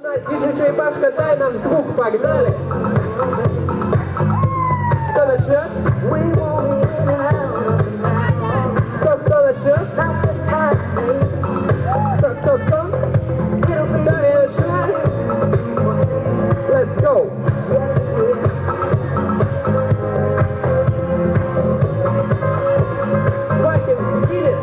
Диджей Черепашка, дай нам звук, погнали! Кто начнет? Кто начнет? Кто? Да, я начинаю. Let's go! Вайкин, Гиллис!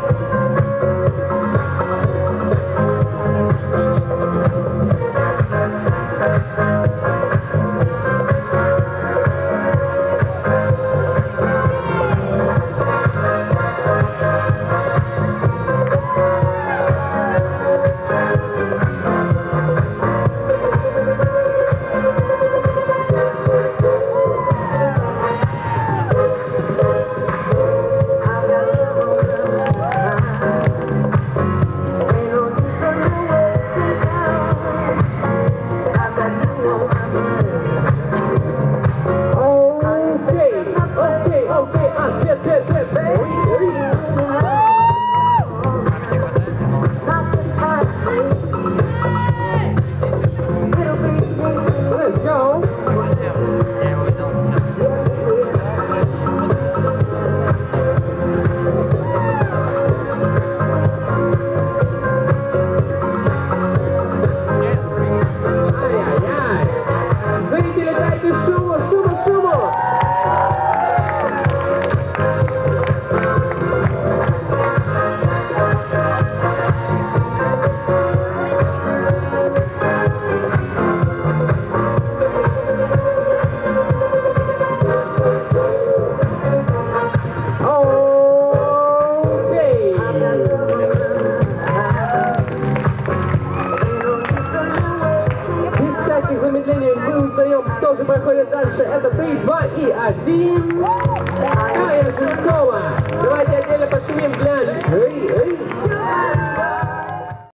Замедление мы узнаем, кто же проходит дальше. Это 3, 2 и 1.